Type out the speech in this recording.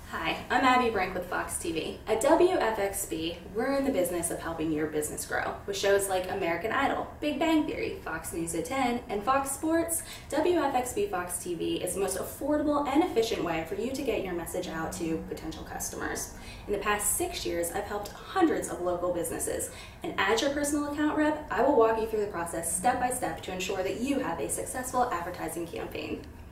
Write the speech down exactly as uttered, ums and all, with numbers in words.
Hi, I'm Abbey Brink with Fox T V. At W F X B, we're in the business of helping your business grow. With shows like American Idol, Big Bang Theory, Fox News at ten, and Fox Sports, W F X B Fox T V is the most affordable and efficient way for you to get your message out to potential customers. In the past six years, I've helped hundreds of local businesses, and as your personal account rep, I will walk you through the process step by step to ensure that you have a successful advertising campaign.